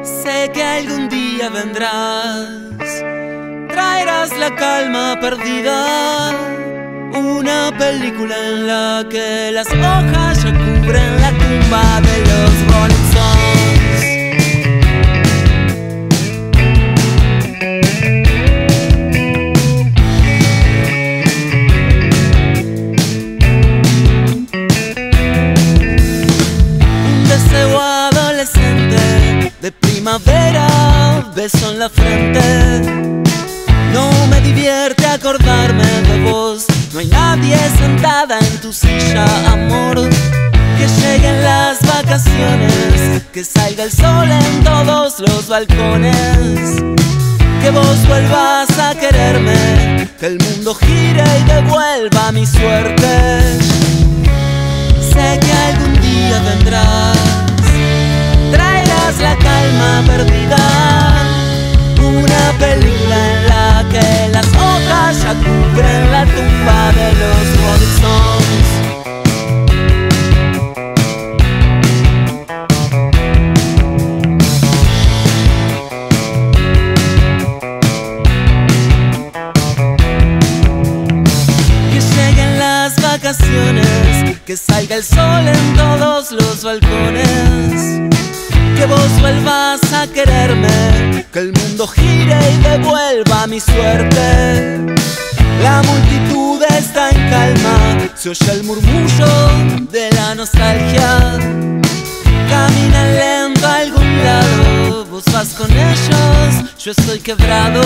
Sé que algún día vendrás, traerás la calma perdida, una película en la que las hojas ya cubren la tumba de los Rolling Stones. Un deseo adolescente de primavera, beso en la frente. No me divierte acordarme de vos. No hay nadie sentada en tu silla, amor. Que lleguen las vacaciones, que salga el sol en todos los balcones. Que vos vuelvas a quererme, que el mundo gire y devuelva mi suerte. Sé que algún día vendrás, traerás la calma perdida, una película en la que las hojas ya cubren la tumba de los Rolling Stones. Que lleguen las vacaciones, que salga el sol en todos los balcones. Que vos vuelvas a quererme, que el mundo gire y devuelva mi suerte. La multitud está en calma, se oye el murmullo de la nostalgia. Caminan lento a algún lado, vos vas con ellos, yo estoy quebrado.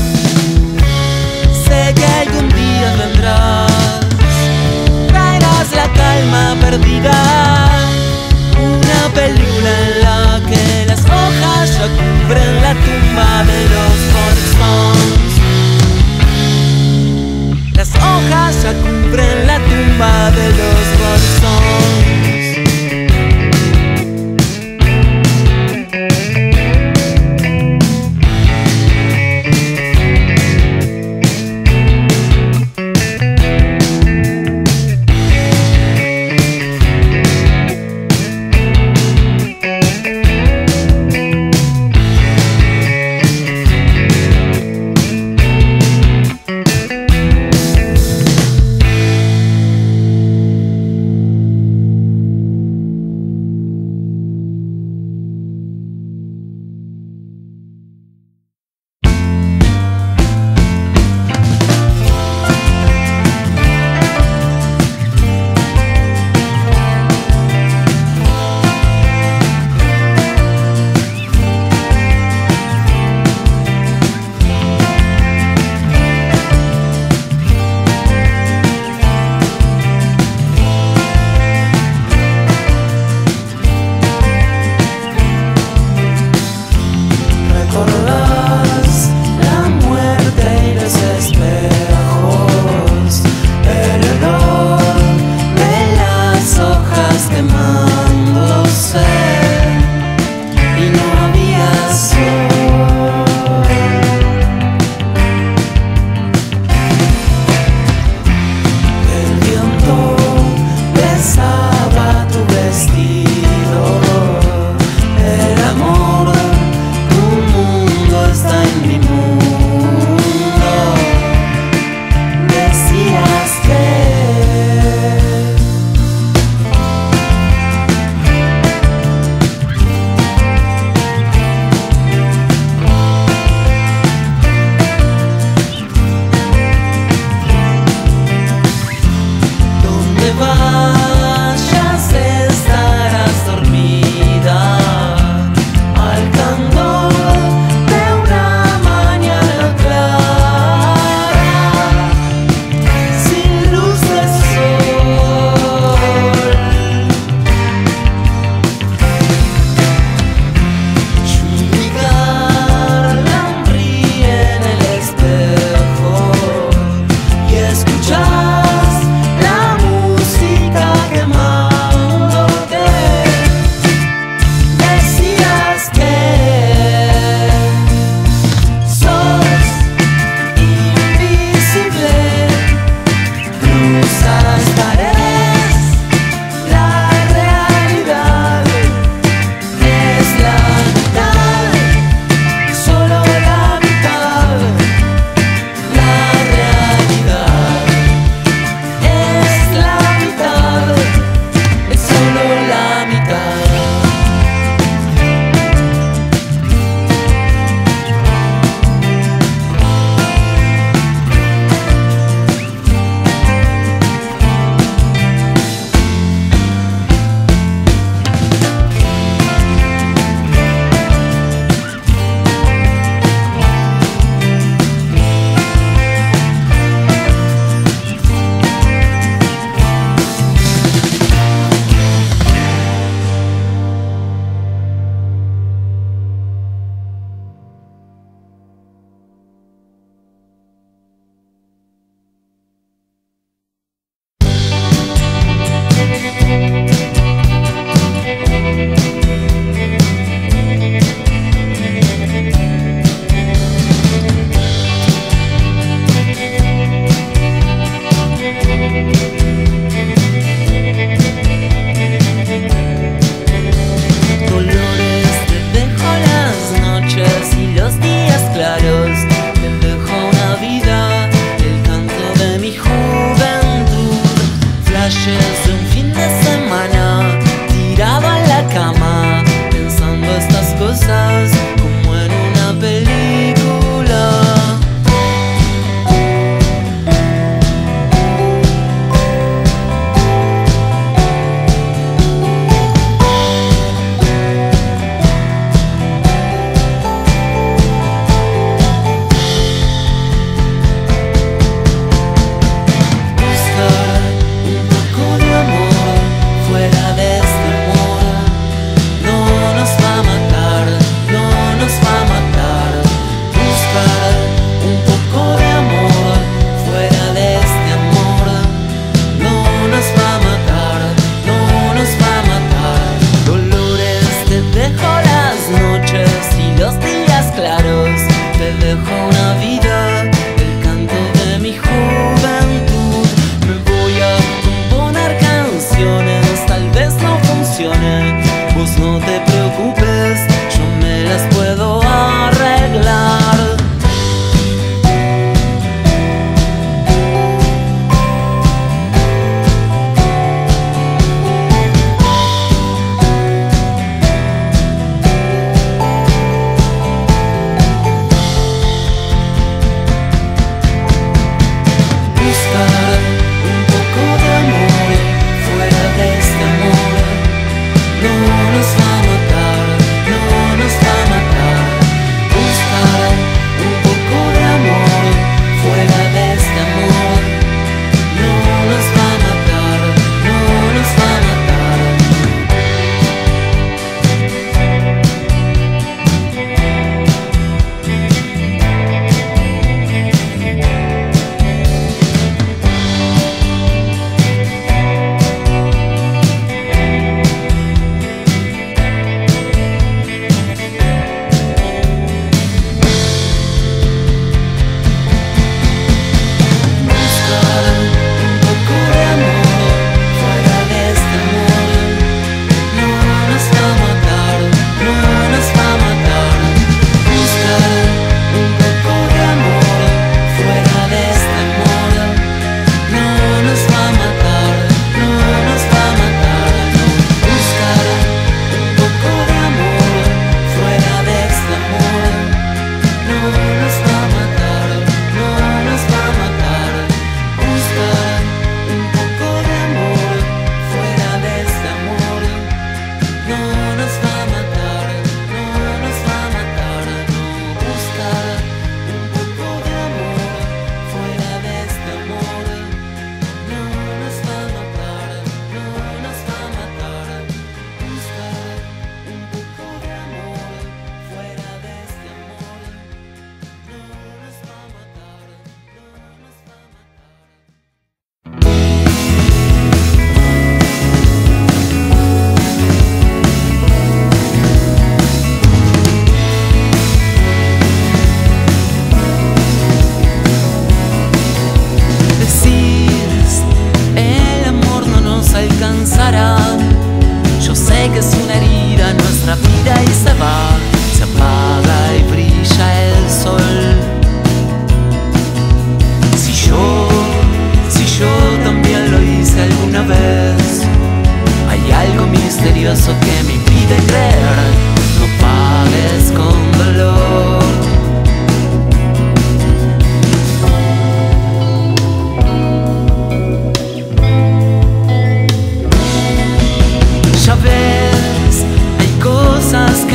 Sé que algún día vendrás, traerás la calma perdida, una película en la que las hojas ya cubren la tumba de los Rolling Stones. Las hojas ya cubren la tumba de los Rolling Stones.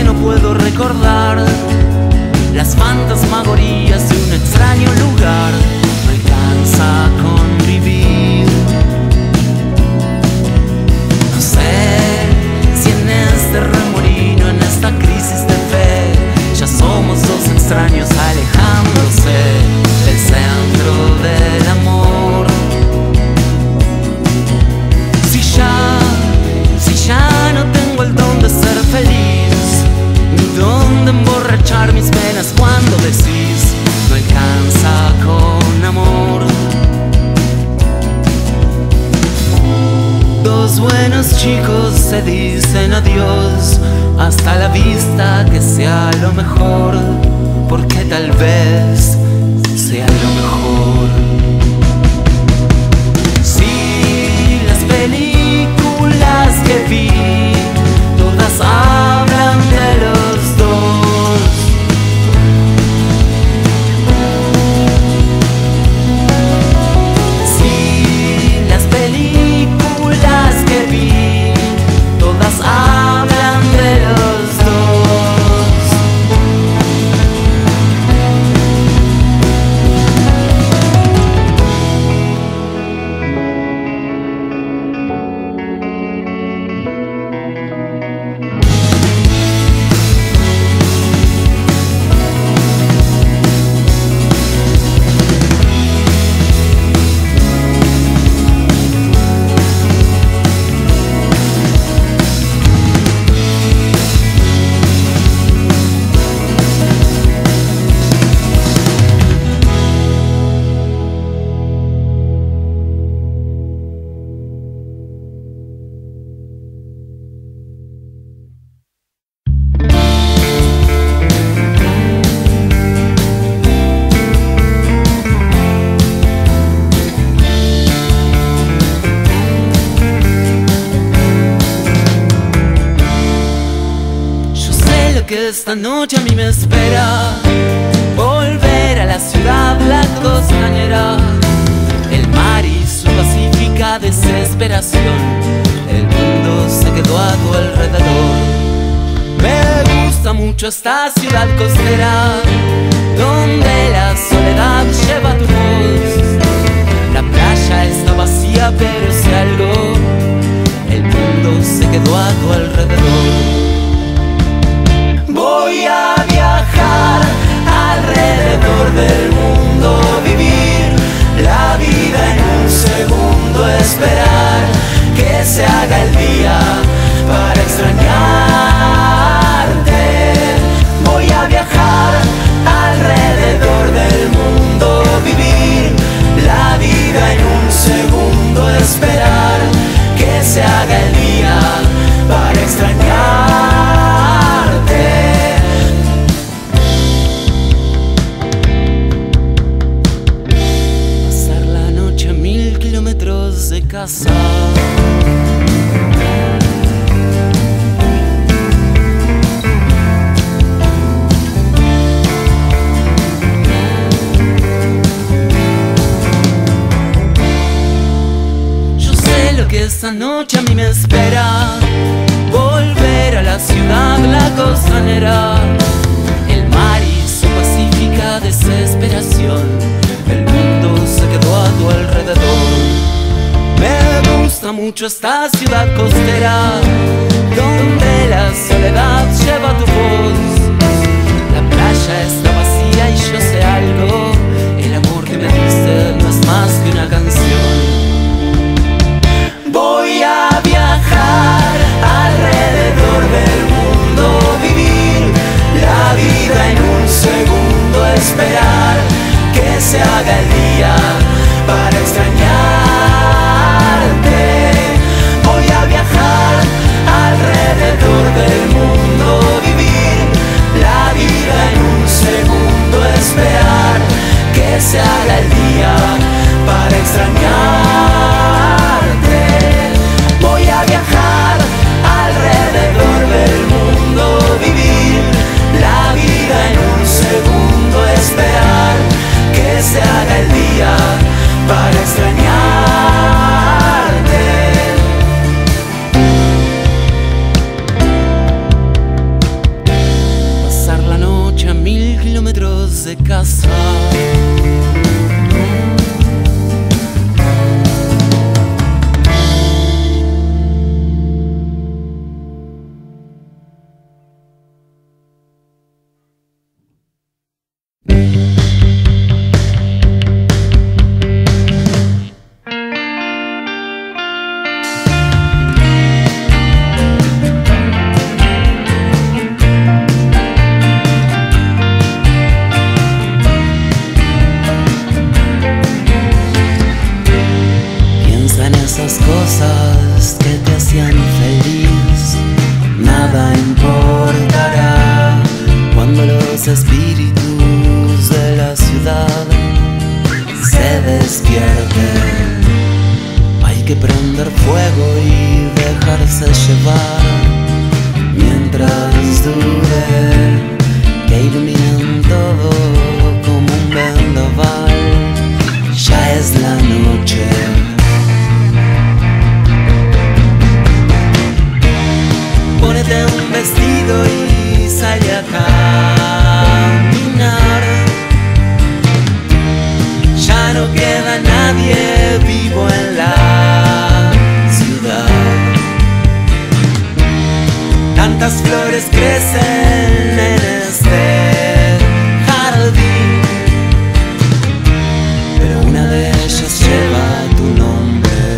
que no puedo recordar las fantasmagorías de un extraño lugar. No alcanza con vivir. No sé si en este remolino, en esta crisis de fe, ya somos dos extraños alejándose del centro del amor. Si ya no tengo el don de ser feliz, ni don de emborrachar mis penas cuando decís no alcanza con amor. Dos buenos chicos se dicen adiós, hasta la vista, que sea lo mejor, porque tal vez sea lo mejor. Si las películas que vi todas hablan de los dos, si las películas que vi todas hablan de los dos, que esta noche a mí me espera volver a la ciudad, la costanera, el mar y su pacífica desesperación. El mundo se quedó a tu alrededor. Me gusta mucho esta ciudad costera, donde la soledad lleva tu voz. La playa está vacía, pero si algo, el mundo se quedó a tu alrededor. Voy a viajar alrededor del mundo, vivir la vida en un segundo, esperar que se haga el día para extrañarte. Voy a viajar alrededor del mundo, vivir la vida en un segundo, esperar que se haga el día para extrañarte. De casa. Yo sé lo que esta noche a mí me espera, volver a la ciudad, la costanera, el mar y su pacífica desesperación. El mundo se quedó a tu alrededor. Me gusta mucho esta ciudad costera, donde la soledad lleva tu voz. La playa está vacía y yo sé algo, el amor que me diste no es más que una canción. Voy a viajar alrededor del mundo, vivir la vida en un segundo, esperar que se haga el día para extrañarte. Voy a viajar hace casar. Esas cosas que te hacían feliz, nada importará cuando los espíritus de la ciudad se despierten. Hay que prender fuego y dejarse llevar mientras dure, que iluminen todo como un vendaval. Ya es la noche. Ponete un vestido y sale a caminar. Ya no queda nadie vivo en la ciudad. Tantas flores crecen en este jardín, pero una de ellas lleva tu nombre.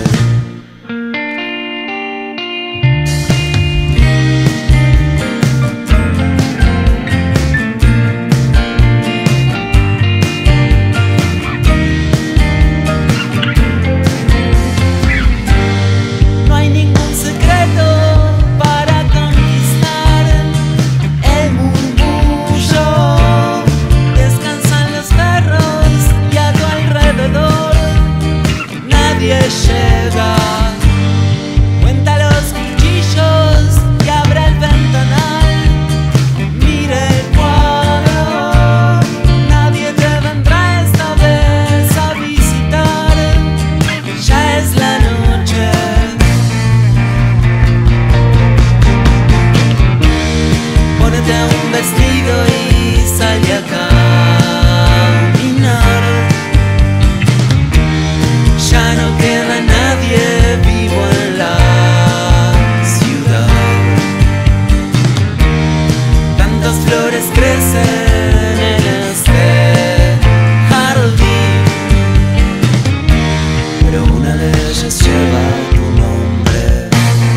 Llega, cuenta los cuchillos y abre el ventanal. Mira el cuadro, nadie te vendrá esta vez a visitar. Ya es la noche. Ponete un vestido y sale a caminar. Ya no queda nadie vivo en la ciudad. Tantas flores crecen en este jardín, pero una de ellas lleva tu nombre.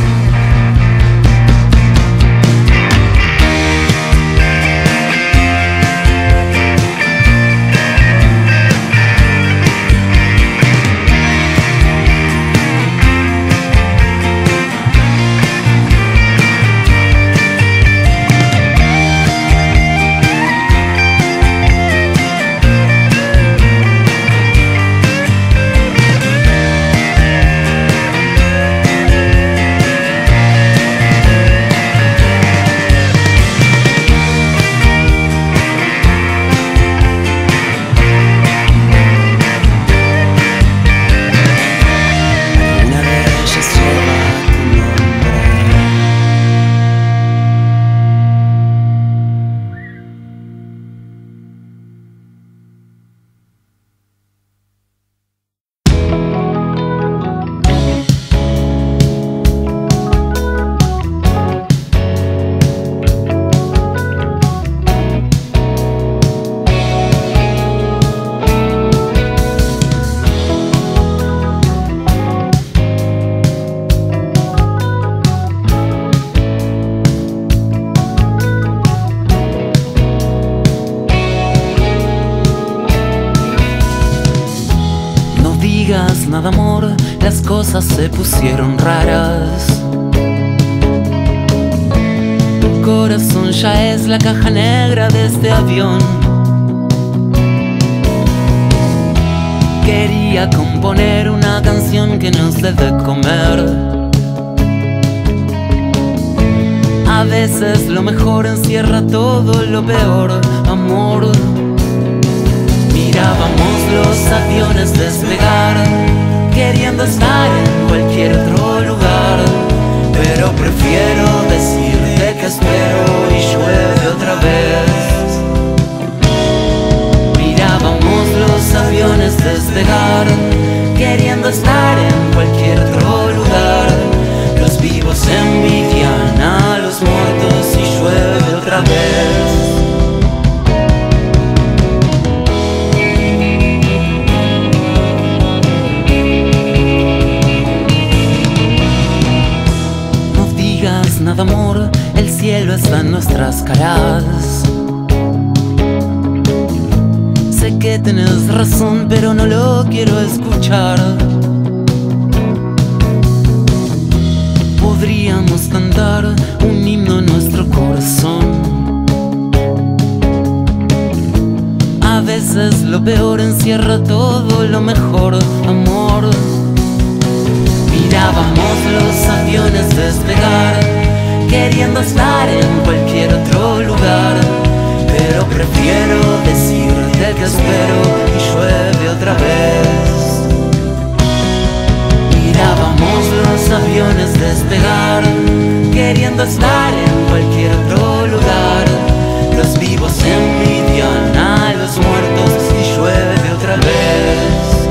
Nada amor, las cosas se pusieron raras. Tu corazón ya es la caja negra de este avión. Quería componer una canción que nos dé de comer. A veces lo mejor encierra todo lo peor, amor. Mirábamos los aviones despegar, queriendo estar en cualquier otro lugar, pero prefiero decirte que espero y llueve otra vez. sé que tenés razón, pero no lo quiero escuchar. Podríamos cantar un himno en nuestro corazón. A veces lo peor encierra todo lo mejor, amor. Mirábamos los aviones despegar, queriendo estar en cualquier otro lugar, pero prefiero decirte que espero y llueve otra vez. Mirábamos los aviones despegar, queriendo estar en cualquier otro lugar. Los vivos envidian a los muertos y llueve otra vez.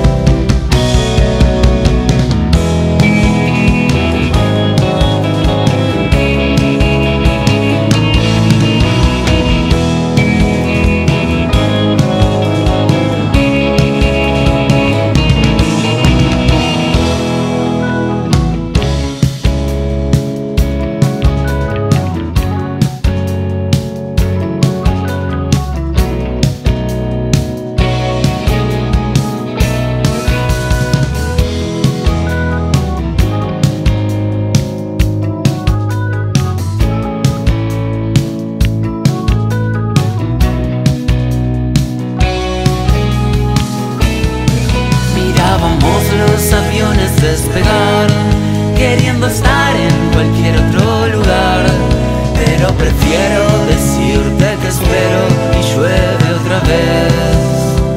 Los aviones despegar, queriendo estar en cualquier otro lugar, pero prefiero decirte que espero y llueve otra vez.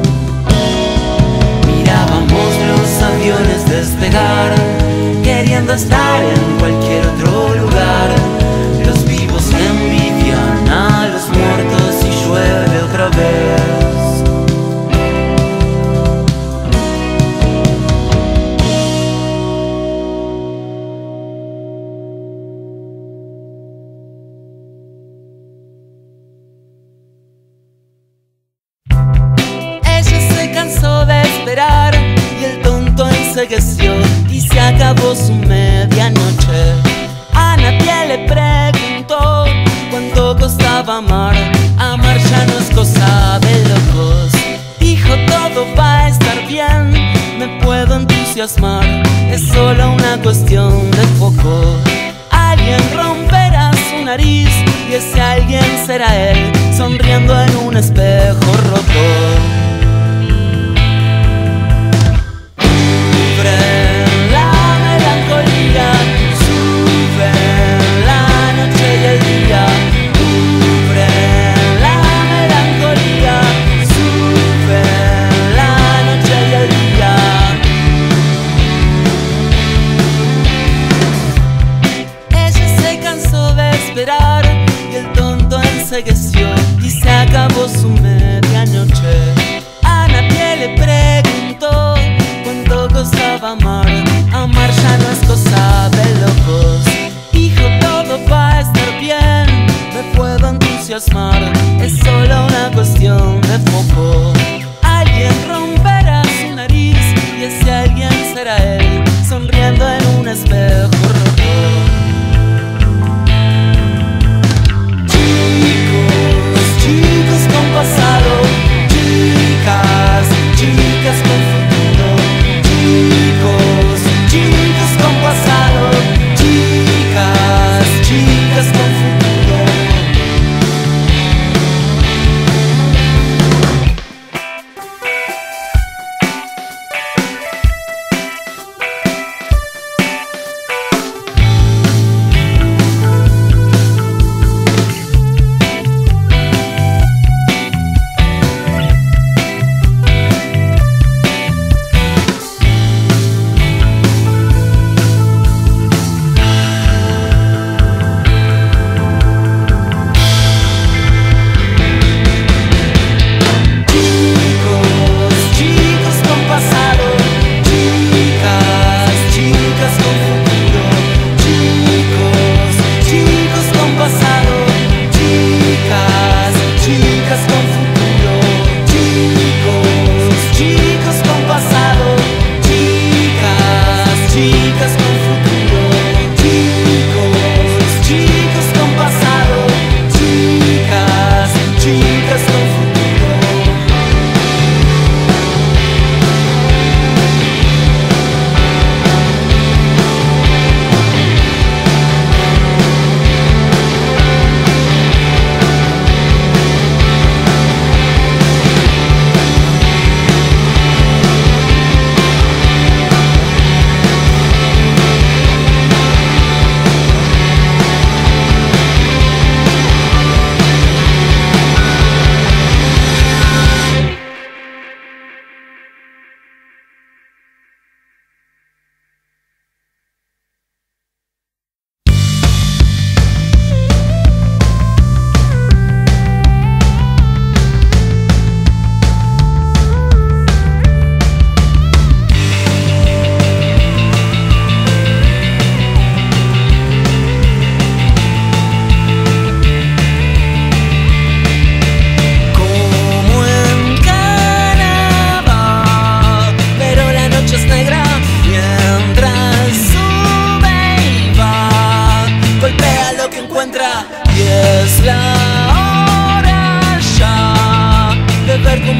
Mirábamos los aviones despegar, queriendo estar en cualquier otro lugar. Los vivos envidian a los muertos y llueve otra vez. Y el tonto ensegueció y se acabó su medianoche. A nadie le preguntó cuánto costaba amar. Amar ya no es cosa de locos. Dijo todo va a estar bien, me puedo entusiasmar. Es solo una cuestión de foco. Alguien romperá su nariz y ese alguien será él, sonriendo en un espejo roto. Y el tonto ensegueció y se acabó su medianoche. A nadie le preguntó cuánto costaba amar. Amar ya no es cosa de locos. Dijo todo va a estar bien, me puedo entusiasmar. Es solo una cuestión de foco. Alguien romperá su nariz y ese alguien será él, sonriendo en un espejo roto. Chicos con pasado, chicas con futuro. Chicos con pasado, chicas con futuro.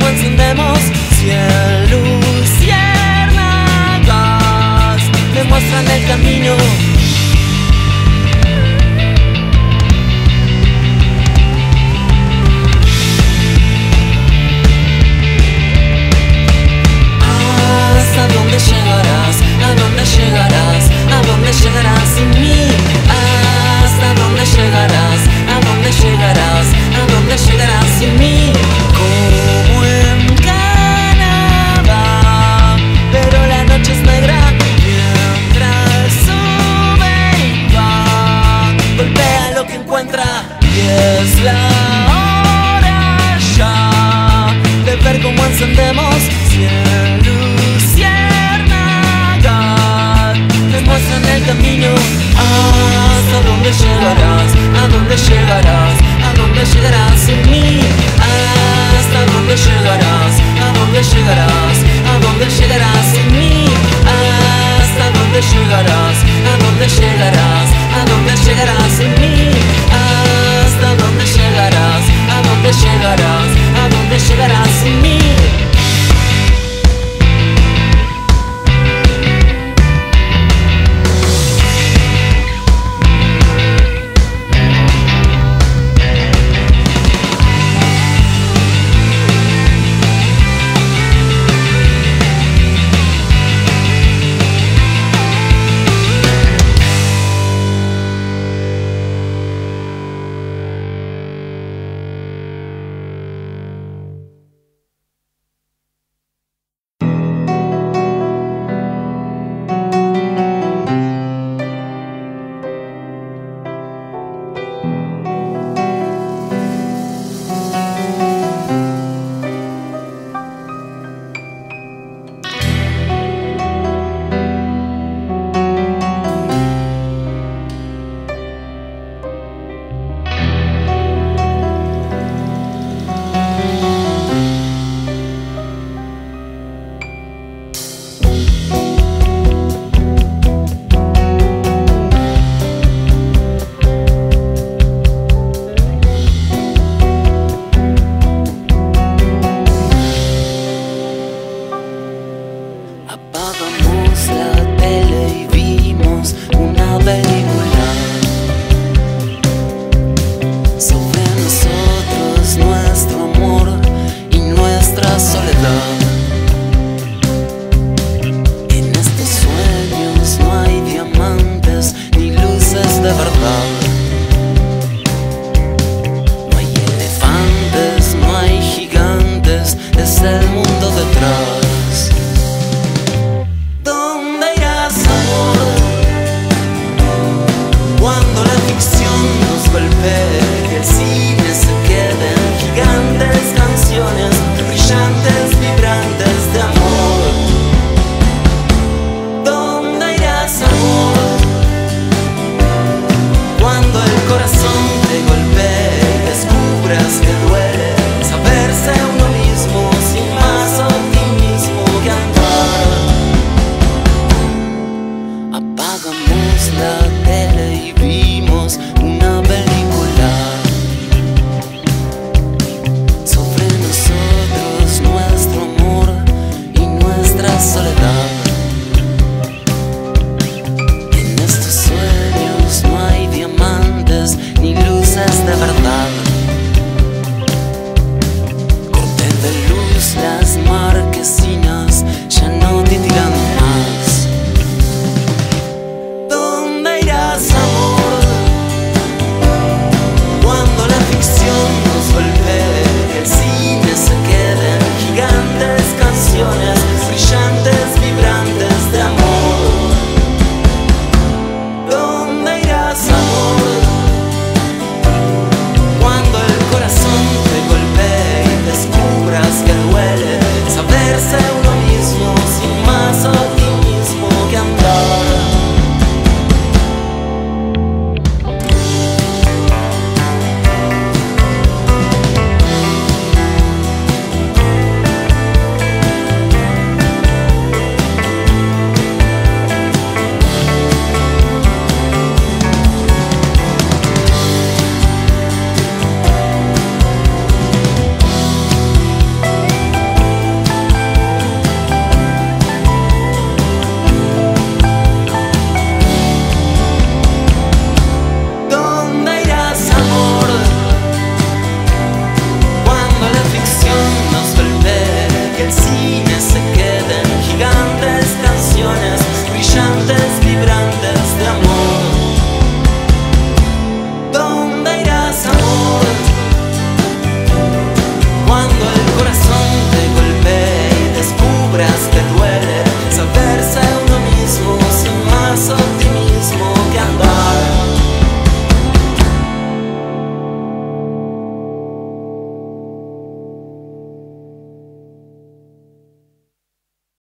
encendemos 100 luciérnagas, me muestran el camino. ¿Hasta dónde llegarás? ¿A dónde llegarás? ¿A dónde llegarás sin mí? ¿Hasta dónde llegarás? ¿A dónde llegarás? ¿A dónde llegarás sin mí? Como en Canadá, pero la noche es negra mientras sube y va, golpea lo que encuentra y es la hora ya de ver cómo encendemos 100 luciérnagas, me muestran el camino. ¿Hasta dónde llegarás? ¿A dónde llegarás? ¿A dónde llegarás sin mí? ¿Hasta dónde llegarás? ¿A dónde llegarás? ¿A dónde llegarás sin mí? ¿Hasta dónde llegarás? ¿A dónde llegarás? ¿A dónde llegarás sin mí? ¿Hasta dónde llegarás? ¿A dónde llegarás? ¿A dónde llegarás sin mí?